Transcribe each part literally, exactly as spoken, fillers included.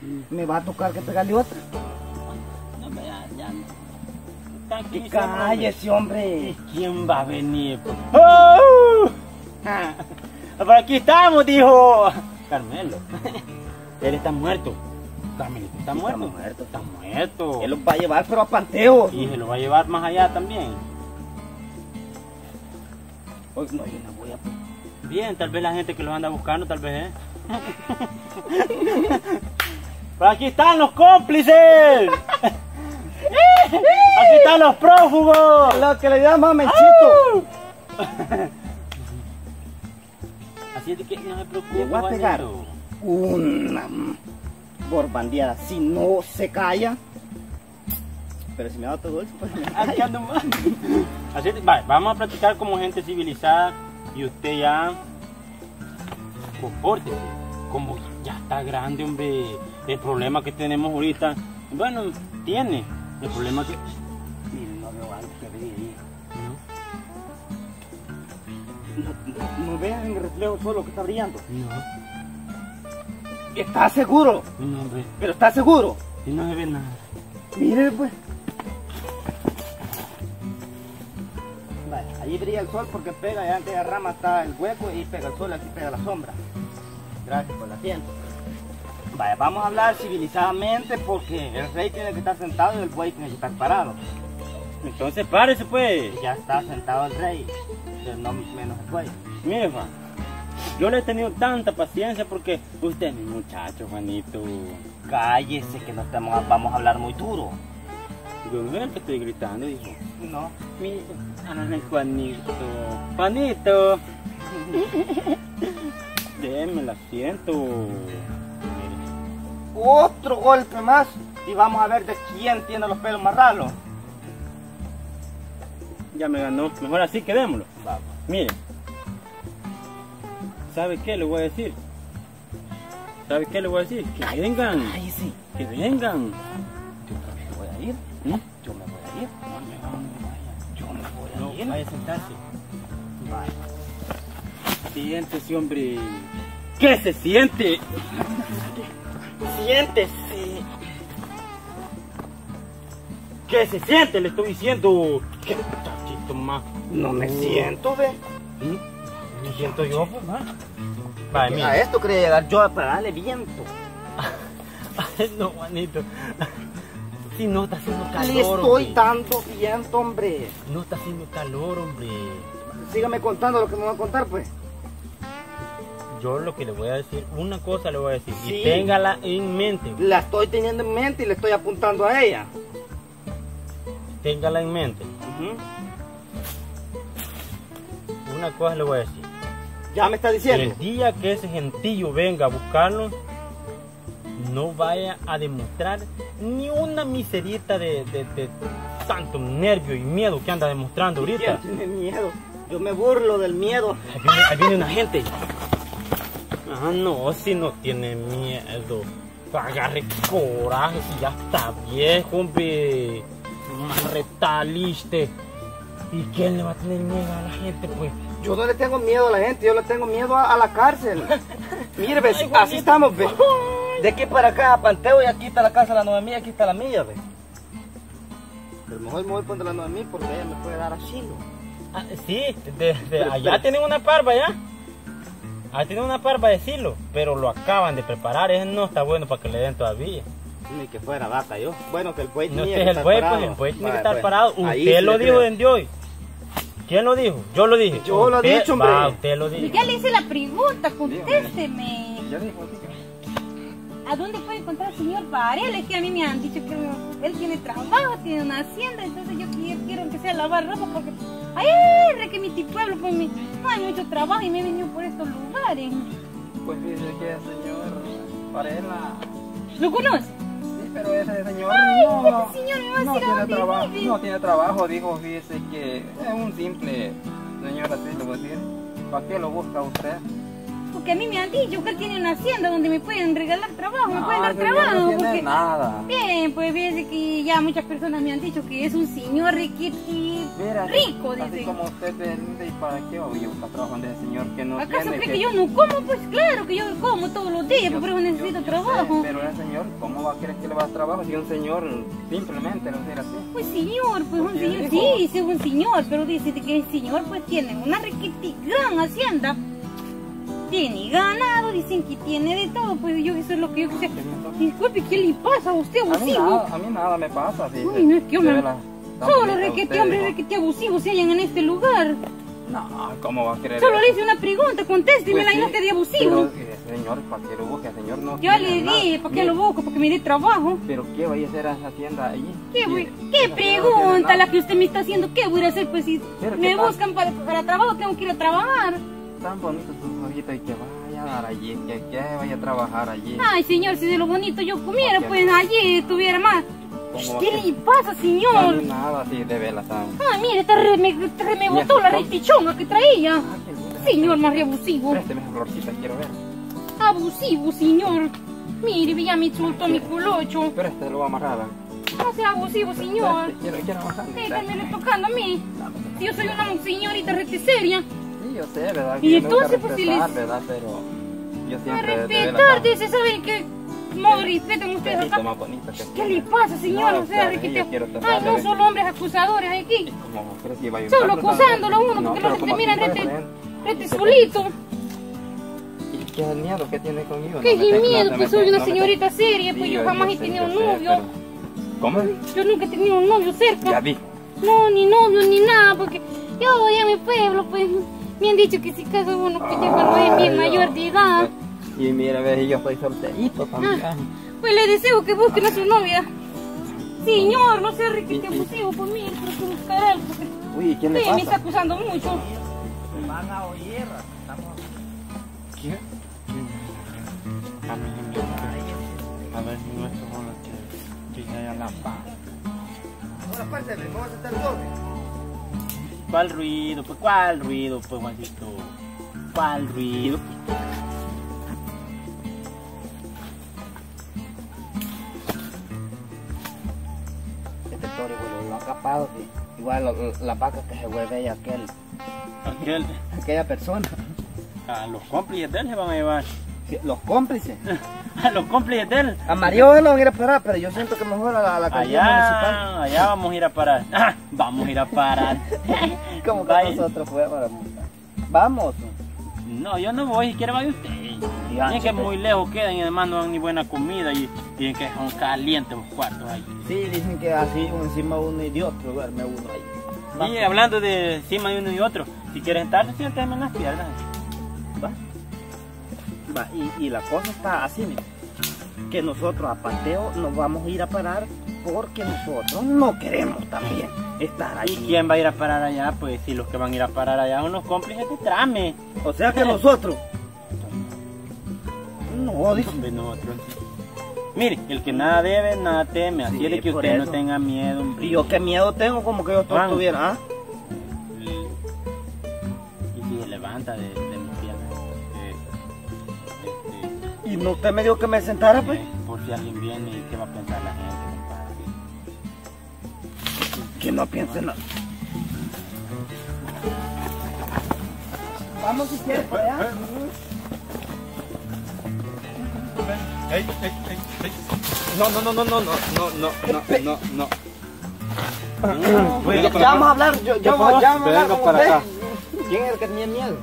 Me va a tocar que pegarle otra. No, no, ya, ya no. Que cállese, hombre. ¿Y quién va a venir? ¡Oh! Por aquí estamos, dijo Carmelo. Él está muerto. Carmelito está muerto. Está muerto. Está muerto. Él lo va a llevar, pero a Panteo. Y se lo va a llevar más allá también. Hoy no, yo no voy a... Bien, tal vez la gente que los anda buscando, tal vez, ¿eh? Por aquí están los cómplices. Aquí están los prófugos. Lo que le llama Menchito. Así es de que no se preocupe. Le voy a pegar una borbandeada. Si no se calla. Pero si me da todo eso, pues me Aquí ando mal. Así es, vale, vamos a platicar como gente civilizada. Y usted ya compórtese. Como ya está grande, hombre. El problema que tenemos ahorita, bueno, tiene. El problema que... Mire, no veo algo que ver ahí. ¿No? No, no vean en el reflejo solo que está brillando. No. ¿Está seguro? No, hombre. ¿Pero está seguro? Y no se ve nada. Mire, pues. Vale, ahí brilla el sol porque pega, ya ante la rama está el hueco y pega el sol, aquí pega la sombra. Gracias por el asiento. Vaya, vamos a hablar civilizadamente porque el rey tiene que estar sentado y el buey tiene que estar parado. Entonces párese pues. Ya está sentado el rey, pero no menos el buey. Mire, Juan, yo le he tenido tanta paciencia porque usted es mi muchacho, Juanito. Cállese que no estamos, vamos a hablar muy duro. Yo no es el que estoy gritando, dijo. No. Mi... Ay, Juanito. Juanito. Déme el asiento. Otro golpe más y vamos a ver de quién tiene los pelos más ralos. Ya me ganó. Mejor así quedémoslo. Vamos. Mire. ¿Sabe qué le voy a decir? ¿Sabe qué le voy a decir? Que vengan. Ay, sí. Que vengan. Yo también me voy a ir. ¿Mm? Yo me voy a ir. No me vaya. Yo me voy a No, ir. vaya a sentarse. Vaya. Siéntese, hombre. ¿Qué se siente? Siéntese. ¿Qué se siente? Le estoy diciendo. ¿Qué muchachito más? No me siento, ve. ¿Mm? Me siento yo, pues, más. Vale, A mira. esto quería llegar yo para darle viento. Ay, no, Juanito. Si no está haciendo calor. Le estoy hombre. dando viento, hombre. No está haciendo calor, hombre. Sígame contando lo que me va a contar, pues. Yo lo que le voy a decir, una cosa le voy a decir. Sí. Y téngala en mente. La estoy teniendo en mente y le estoy apuntando a ella. Téngala en mente. Uh-huh. Una cosa le voy a decir. Ya me está diciendo. El día que ese gentillo venga a buscarlo, no vaya a demostrar ni una miserita de, de, de tanto nervio y miedo que anda demostrando ahorita. ¿Quién tiene miedo? Yo me burlo del miedo. Ahí viene, ahí viene una gente. Ah, no, si no tiene miedo. Agarre coraje, si ya está viejo, hombre. Retaliste. ¿Y quién le va a tener miedo a la gente, pues? Yo no le tengo miedo a la gente, yo le tengo miedo a, a la cárcel. Mire, ve, así, así estamos, ve. De aquí para acá, a Panteo, y aquí está la casa de la Noemí, aquí está la mía, ve. Pero mejor me voy a poner la Noemí porque ella me puede dar asilo. Ah, sí, de, de allá tienen una parva ya. Allá tienen una parva de silo, pero lo acaban de preparar. Ese no está bueno para que le den todavía. Ni que fuera vaca yo. Bueno, que el buey No, tenía este que es el estar buey, parado. pues el buey tiene que Vale, estar pues. parado. Ahí Usted sí lo le dijo creo. desde hoy. ¿Quién lo dijo? Yo lo dije. Yo lo he Usted- dicho, hombre. Va, usted lo dijo. Ya le hice la pregunta, contésteme. Ya dijo, ¿A dónde puede encontrar al señor Varela? Es que a mí me han dicho que él tiene trabajo, tiene una hacienda, entonces yo quiero, quiero que sea lavar ropa porque... ¡Ay, re que mi pueblo, pues mi, no hay mucho trabajo y me he venido por estos lugares! Pues dice que el señor Varela. ¿Lo conoce? Sí, pero ese señor Ay, no, ese señor me va a no decir a tiene dónde trabajo. vive. No tiene trabajo, dijo, fíjese que es un simple señor así, le voy a decir. ¿Para qué lo busca usted? Porque a mí me han dicho que él tiene una hacienda donde me pueden regalar trabajo, me No, pueden dar el señor trabajo. no tiene porque... nada. Bien, pues fíjese que ya muchas personas me han dicho que es un señor riquito y Mira, rico, así dice. como usted vende, ¿y para qué voy a buscar trabajo de ese señor que no ¿Acaso tiene? cree que yo no como? Pues claro que yo como todos los días, Yo- por eso necesito yo- yo trabajo. sé, pero el señor, ¿cómo va a querer que le va a dar trabajo si un señor simplemente no será así? Pues señor, pues un Porque señor, dijo- sí, sí es un señor, pero dice que el señor pues tiene una riquita gran hacienda. Tiene ganado, dicen que tiene de todo, pues yo eso es lo que yo quisiera. Disculpe, ¿qué le pasa a usted, A mí abusivo? nada, a mí nada me pasa. Sí, Uy, no es que hombre, de verdad, tan solo bonita requete usted, hombre, dijo. requete abusivo se hallan en este lugar. No, ¿cómo va a querer Solo eso? le hice una pregunta, contésteme Pues la sí, no esté de abusivo. Pero, eh, señor, ¿para qué lo busca? Señor, no Yo tiene le nada. dije, ¿para qué Mire, lo busco? Porque me dé trabajo. ¿Pero qué vaya a hacer a esa tienda allí? ¿Qué, voy- Sí, ¿Qué esa tienda no tiene pregunta nada. la que usted me está haciendo? ¿Qué voy a hacer? Pues si Pero, me ¿qué pasa? buscan para, para trabajo, tengo que ir a trabajar. Tan bonitos sus ojitos y que vaya a dar allí, que, que vaya a trabajar allí. Ay, señor, si de lo bonito yo comiera, Ok. pues allí estuviera más. ¿Cómo va ¿Qué a le pasa, A señor? mí nada así de velas, ¿sabes? Ay, mire, esta re, me, re- me botó la restichonga que traía. Ah, qué linda. Señor, más re abusivo. Présteme esa florcita, quiero ver. Abusivo, señor. Mire, ya me insultó mi culocho. Pero este lo va a amarrar. ¿eh? No sea abusivo, señor. Présteme, Quiero, quiero amarrarle. Déjame tocando a mí. Si yo soy una señorita rete seria. Sí, yo sé, ¿verdad? Y Que yo me gusta entonces, pues, si respetar, les- ¿verdad? Pero yo A siempre de respetar, velas, dice, ¿saben qué? Modo respetan ustedes Besito acá. más bonito que ¿Qué tiene. le pasa, señor? No, O sea, claro, que yo te- quiero Ay, tocarle, no ¿ves? solo hombres acusadores aquí. Como crees que iba a Solo ayudarlo, acusándolo a uno No, porque pero los como te miran así, rete, pues, rete y- solito. ¿Y qué es el miedo que tiene conmigo? ¿Qué No me te- miedo? no Pues me soy te- una no me te- señorita seria, pues Sí, yo jamás he sé, tenido yo un sé, novio. pero- ¿Cómo? Yo nunca he tenido un novio Ya cerca. vi. No, ni novio ni nada, porque yo voy a mi pueblo, pues me han dicho que si caso uno que ya cuando es bien Ay, mayor no. de edad. Y mira, ves, yo soy solterito también. Pues le deseo que busquen a su novia. Señor, no sea Sí, riquete sí. abusivo por mí, pero que buscar algo. Porque Uy, ¿quién le sí, me está pasa? acusando mucho. Van a oír, estamos... ¿Qué? A mí me gusta. A ver, no es como lo que que haya la paz. Ahora cuénteme, ¿cómo se está el doble? ¿Cuál ruido? Pues ¿cuál ruido, pues Juancito? ¿Cuál ruido? Este toro igual lo ha capado, sí. Igual lo- la vaca que se vuelve aquel, Aquel, aquella persona. a los cómplices de él se van a llevar. Sí, los cómplices. A los cómplices de él. A Mario lo van a ir a parar, pero yo siento que mejor a la, a la alcaldía municipal. Allá, allá vamos a ir a parar. Ah, vamos a ir a parar. Como que Vaya. nosotros fuéramos. Vamos. No, yo no voy, si quiere vaya usted. Ya, Dicen que chico. muy lejos quedan y además no dan ni buena comida y dicen que son calientes los cuartos ahí. Sí, dicen que así encima uno y de otro duerme uno ahí. Y hablando de encima de uno y otro, si quieres sentarse, siéntame en las piernas. Va. Va, y, y la cosa está así, mira, que nosotros a Pateo nos vamos a ir a parar porque nosotros no queremos también estar ¿Y allí. quién va a ir a parar allá? Pues si los que van a ir a parar allá son los cómplices de trame. O sea que nosotros. No, dice. De nosotros. Mire, el que nada debe, nada teme. Así Sí, es de que por usted no eso. tenga miedo, hombre. Y yo qué miedo tengo, como que yo todo Juan. estuviera. ¿Ah? Y si se levanta de, de mis piernas. eh, este, Y no usted me dijo que me sentara, pues. eh, por si alguien viene y qué va a pensar la gente, compadre. Que no piense nada. Vamos si quieres para allá. Ey, ey, ey, ey. No, no, no, no, no, no, no, no, no, no, no. Ya, ya vamos a hablar, yo, yo, Por favor, ya vamos a hablar venga con para usted. acá. ¿Quién es el que tenía miedo?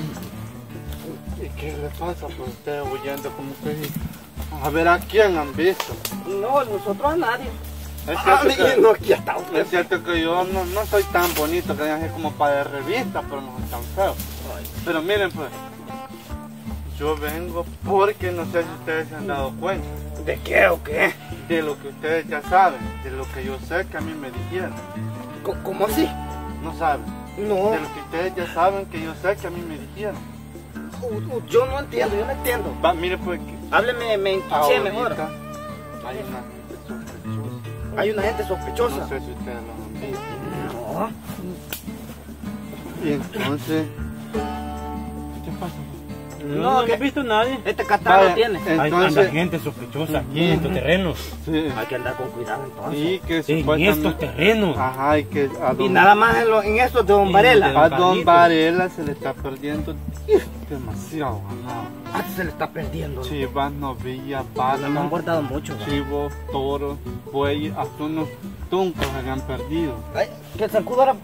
¿Y qué le pasa? Pues usted huyendo como que... A ver, ¿a quién han visto? No, nosotros a nadie. Es Ah, cierto, que, no, aquí está usted. es cierto que yo no, no soy tan bonito, que digan que como para de revista, pero no soy tan feo. Pero miren pues, yo vengo porque no sé si ustedes se han dado cuenta ¿De qué o qué? de lo que ustedes ya saben, de lo que yo sé que a mí me dijeron. Co- ¿Cómo así? No saben. No, De lo que ustedes ya saben que yo sé que a mí me dijeron. u- u- yo no entiendo, yo no entiendo. Va, mire pues que Hábleme me enquiché ahorita mejor. hay una gente sospechosa. Hay una gente sospechosa. No sé si ustedes lo han visto. No. Y entonces, ¿qué te pasa? No, No, no, no que- he visto a nadie. Este catarro Vaya, tiene. eh, Hay Entonces- anda gente sospechosa aquí en estos terrenos. Sí. Hay que andar con cuidado entonces. Y que En supuestamente... estos terrenos. Ajá, y que a Y don, nada más en, lo- en estos de Don Y Varela. de- a don Carlitos. Varela se le está perdiendo demasiado ganado. Ah, se le está perdiendo. Chivas, novillas, No me han vacas, guardado mucho. ¿va? chivos, toros, bueyes, hasta unos tuncos se le han perdido. Ay, que el zancudo ahora.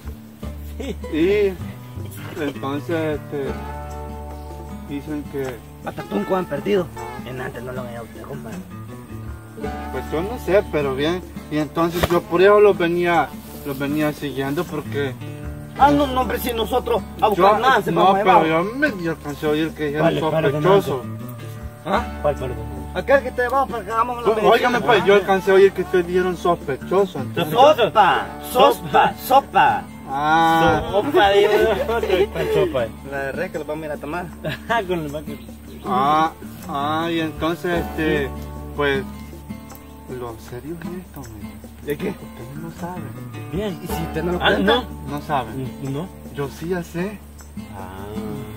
Y entonces este, dicen que, Hasta tunco han perdido. En antes no lo han ido a comprar. pues yo no sé, pero bien. Y entonces yo por eso los venía, los venía siguiendo porque Ah, no, no, hombre, si nosotros a buscar yo, nada, se no, vamos a pero llevar. yo me yo alcancé a oír que Vale, dijeron para, sospechoso. ¿Ah? ¿Cuál perdón? Aquel que te llevaba para que hagamos la Pues, medicina. óigame, pues yo alcancé a oír que ustedes dijeron sospechoso. Entonces, Sopa, sopa, sopa. ah, Sopa de ¿Cuál sopa? La de res que lo vamos a ir a tomar. Ah, con el vaque. ah, ah, y entonces este, pues, lo serio es esto, mire. ¿De qué? Ustedes no saben, Bien. ¿Y si usted no lo Ah, cuenta? no. no saben. No. Yo sí ya sé, Ah.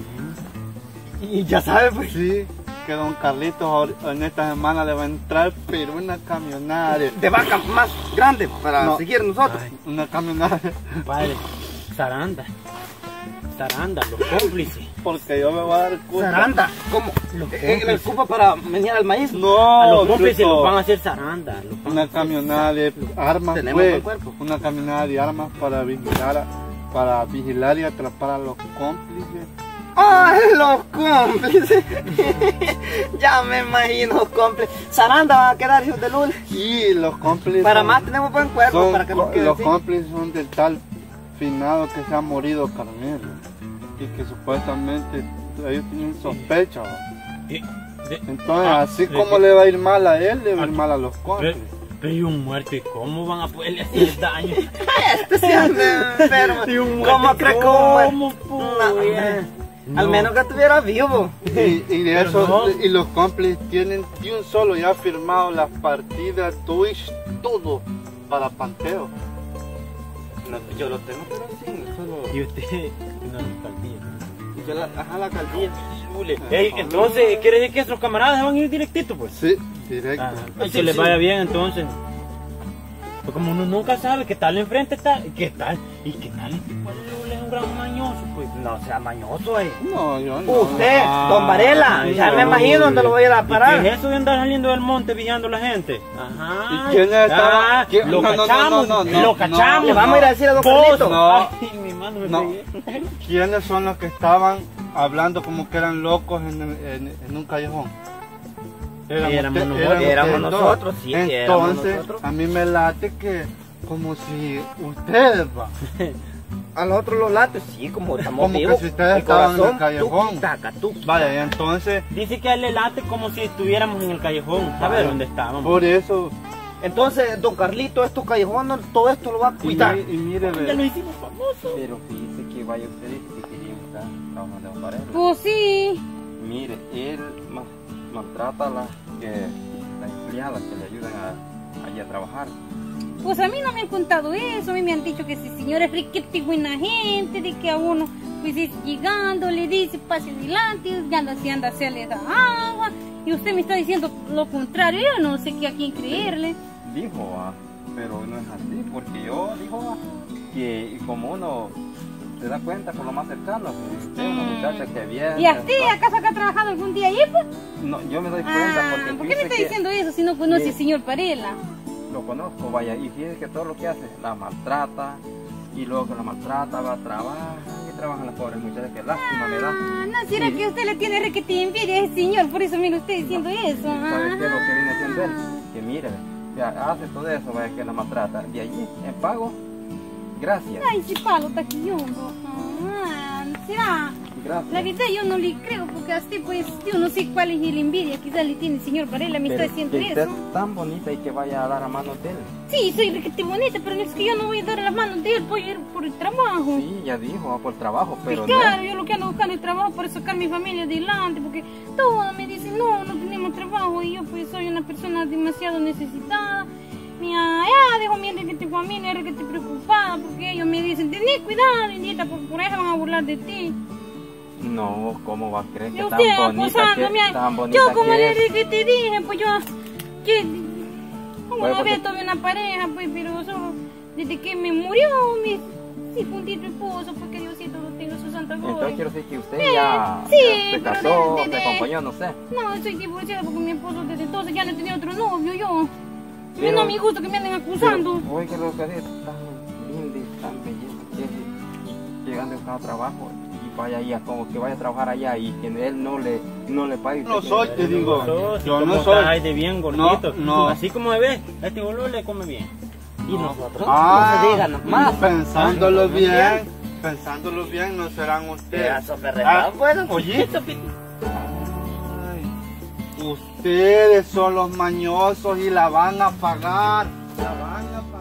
Y ya sabe, pues. sí, que don Carlitos ahor- en esta semana le va a entrar, pero una camionada, de- De vaca más grande para No. seguir nosotros. Ay, una camionada, padre. Saranda. Saranda, los cómplices. porque yo me voy a dar cuenta. Saranda, ¿cómo? Los ¿En el cómplices. cupo para menear al maíz? No, A los cómplices bruto. los van a hacer zaranda. los van Una a hacer camionada de armas, Tenemos pues, buen cuerpo. una camionada de armas para vigilar, a- para vigilar y atrapar a los cómplices. ¡Ay, los cómplices! Ya me imagino los cómplices. Saranda va a quedar, hijos de Lul. Y los cómplices Para son- más tenemos buen cuerpo, son para que nos co- quede los así. cómplices son del tal finado que se ha morido Carmelo y que supuestamente ellos tienen sospecha. ¿va? De- de- Entonces, Ah, así de como que- le va a ir mal a él, le va a ir Ah, mal a los Pero, cómplices. pero y un muerto, ¿y cómo van a poderle hacer daño? Este sí anda enfermo. Y un muerto, ¿Cómo crees que un muerto? ¿cómo, No, pues? Al No. menos que estuviera vivo. Y, y de Pero eso, no. y los cómplices tienen de un solo ya firmado las partidas, Twitch, todo para Panteo. No, yo lo tengo, pero sí, solo. Y usted, no, alcaldía. Yo la, ajá, la alcaldía. Ey, entonces, ¿quiere decir que nuestros camaradas van a ir directito, pues? Sí, directo. Ah, y que les vaya bien, entonces. Pues como uno nunca sabe qué tal enfrente está, qué tal, y qué tal este pueblo es un gran mañoso, pues. No sea mañoso, eh. No, yo no. Usted, Ah, don Varela, ay, ya me no, imagino dónde lo voy a ir a ¿Y parar. qué es eso de andar saliendo del monte vigilando a la gente? Ajá. ¿Y quién estaba? Ah, ¿Quién? Lo No, no, no, cachamos, no, no, lo no, cachamos. Le vamos a ir a decir a don Vos, Carlito. No. Ay, mi mano me No. pegué. ¿Quiénes son los que estaban hablando como que eran locos en, en- en un callejón? Éramos usted- nosotros. eran Éramos ustedes dos. nosotros, sí, éramos Entonces, nosotros. a mí me late que como si ustedes, va, A nosotros los lates, sí, como estamos Como que vivos. si ustedes el estaban en el corazón, callejón. tuqui, taca, tuqui. vaya, y entonces, Dice que a él le late como si estuviéramos en el callejón. ¿Sabe dónde estábamos? por eso, Entonces, don Carlito, estos callejones, todo esto lo va a y, cuidar. mi- y mire, Ya lo ve, hicimos famoso. Pero fíjese que vaya usted que quería estar trabajando en Varela. Pues sí. Mire, él ma- maltrata a las que las empleadas que le ayudan a, allí a trabajar. Pues a mí no me han contado eso, a mí me han dicho que ese señor es riquete buena gente, de que a uno pues es llegando, le dice pase adelante, ya no se anda, se le da agua, y usted me está diciendo lo contrario, yo no sé qué a quién creerle. Dijo, ah, pero no es así, porque yo dijo ah, que como uno se da cuenta por lo más cercano, que usted es una Mm. muchacha que viene. ¿Y a usted acaso que ha trabajado algún día allí? Pues? No, yo me doy cuenta Ah, porque ¿por qué me fíjese está que diciendo eso si no conoce Sí. al señor Varela? lo conozco, vaya, y fíjese que todo lo que hace, la maltrata, y luego que la maltrata, va a trabajar, y trabajan las pobres muchachas, que lástima me da. Ah, ¿no será Sí. que usted le tiene requete envidia a ese señor? Por eso me lo está diciendo eso. ¿Sabe qué es lo Ajá. que viene haciendo él? Que mire, ya hace todo eso, vaya, que la maltrata, de allí, en pago, gracias, Ay, si palo taquillondo. Ah, será. gracias. La verdad yo no le creo porque así pues yo no sé cuál es la envidia que quizás le tiene el señor Varela, me está Pero diciendo que usted eso. es tan bonita y que vaya a dar a mano de él. Sí, soy requete bonita, pero no es que yo no voy a dar la mano de él, voy a ir por el trabajo. Sí, ya dijo, va por trabajo, pero Pues claro, yo lo que ando buscando es trabajo para sacar mi familia adelante, porque todos me dicen, no, no tenemos trabajo, y yo pues soy una persona demasiado necesitada. Mira, ya dejo mi requete familia, requete preocupada, porque ellos me dicen, tenés cuidado, niñita, porque por eso van a burlar de ti. No, ¿cómo va a creer que Yo tan estoy bonita acosando, que, mira. tan bonita Yo como que le es? que te dije, pues yo, que Pues, una porque- vez tuve una pareja, pues, pero solo desde que me murió mi difuntito esposo, pues que Diosito lo tenga en su santa Entonces gloria. quiero decir que usted Eh, ya, sí, ya se pero casó, de- de- se de- acompañó, no sé. No, soy divorciada porque mi esposo desde entonces ya no tenía otro novio, yo. Pero- no me gusta que me anden acusando. Pero, oiga, lo que es tan linda y tan belleza que es, y, y llegando a cada trabajo y vaya allá, como que vaya a trabajar allá y que él no le, no le pague. No usted soy, que- te digo. Sos, Yo como no soy. estás de bien gordito. No, no. Así como me ves, este boludo le come bien. Y nosotros Ah, no se diga nomás. pensándolo Ah, bien, pensándolo bien, no serán ustedes. Pedazo de retado, bueno. Oye, ay, ustedes son los mañosos y la van a pagar. La van a pagar.